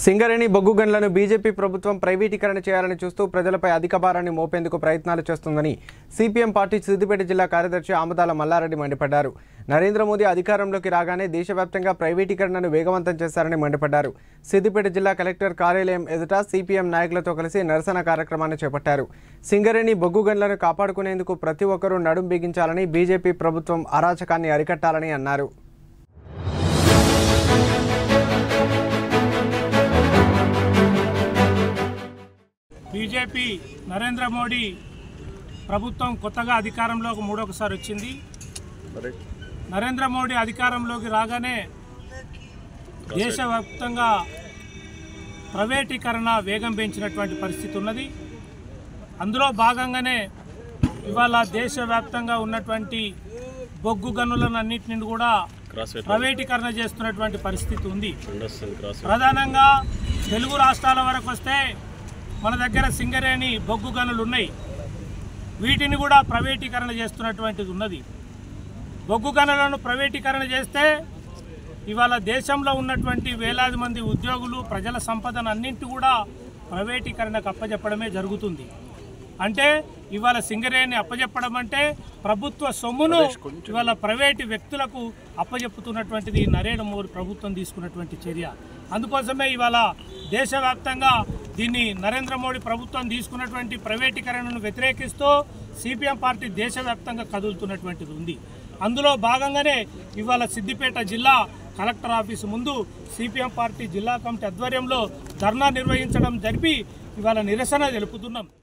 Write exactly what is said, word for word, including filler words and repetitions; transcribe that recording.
సింగరేణి బొగ్గు గనులను బీజేపీ ప్రభుత్వం ప్రైవేటీకరణ చేయాలని చూస్తూ ప్రజలపై అధిక భారాన్ని మోపేందుకు ప్రయత్నాలు చేస్తుందని సిపిఎం పార్టీ సిద్దిపేట జిల్లా కార్యదర్శి ఆమదాల మల్లారెడ్డి మండిపడ్డారు. నరేంద్ర మోదీ అధికారంలోకి రాగానే దేశవ్యాప్తంగా ప్రైవేటీకరణను వేగవంతం చేశారని మండిపడ్డారు. సిద్దిపేట జిల్లా కలెక్టర్ కార్యాలయం ఎదుట సిపిఎం నాయకులతో కలిసి నిరసన కార్యక్రమాన్ని చేపట్టారు. సింగరేణి బొగ్గు గనులను కాపాడుకునేందుకు ప్రతి ఒక్కరూ నడుం బిగించాలని, బీజేపీ ప్రభుత్వం అరాచకాన్ని అరికట్టాలని అన్నారు. బీజేపీ నరేంద్ర మోడీ ప్రభుత్వం కొత్తగా అధికారంలోకి మూడొకసారి వచ్చింది. నరేంద్ర మోడీ అధికారంలోకి రాగానే దేశవ్యాప్తంగా ప్రైవేటీకరణ వేగం పెంచినటువంటి పరిస్థితి ఉన్నది. అందులో భాగంగానే ఇవాళ దేశవ్యాప్తంగా ఉన్నటువంటి బొగ్గు గనులన్నింటినీ కూడా ప్రైవేటీకరణ చేస్తున్నటువంటి పరిస్థితి ఉంది. ప్రధానంగా తెలుగు రాష్ట్రాల వరకు వస్తే మన దగ్గర సింగరేణి బొగ్గు గనులు ఉన్నాయి. వీటిని కూడా ప్రైవేటీకరణ చేస్తున్నటువంటిది ఉన్నది. బొగ్గు గనులను ప్రైవేటీకరణ చేస్తే ఇవాళ దేశంలో ఉన్నటువంటి వేలాది మంది ఉద్యోగులు, ప్రజల సంపదను అన్నింటి కూడా ప్రైవేటీకరణకు అప్పజెప్పడమే జరుగుతుంది. అంటే ఇవాళ సింగరేణి అప్పజెప్పడం అంటే ప్రభుత్వ సొమ్మును ఇవాళ ప్రైవేటు వ్యక్తులకు అప్పజెప్పుతున్నటువంటిది నరేంద్ర మోడీ ప్రభుత్వం తీసుకున్నటువంటి చర్య. అందుకోసమే ఇవాళ దేశవ్యాప్తంగా దీన్ని నరేంద్ర మోడీ ప్రభుత్వం తీసుకున్నటువంటి ప్రైవేటీకరణను వ్యతిరేకిస్తూ సిపిఎం పార్టీ దేశవ్యాప్తంగా కదులుతున్నటువంటిది ఉంది. అందులో భాగంగానే ఇవాళ సిద్దిపేట జిల్లా కలెక్టర్ ఆఫీసు ముందు సిపిఎం పార్టీ జిల్లా కమిటీ ఆధ్వర్యంలో ధర్నా నిర్వహించడం జరిపి ఇవాళ నిరసన తెలుపుతున్నాం.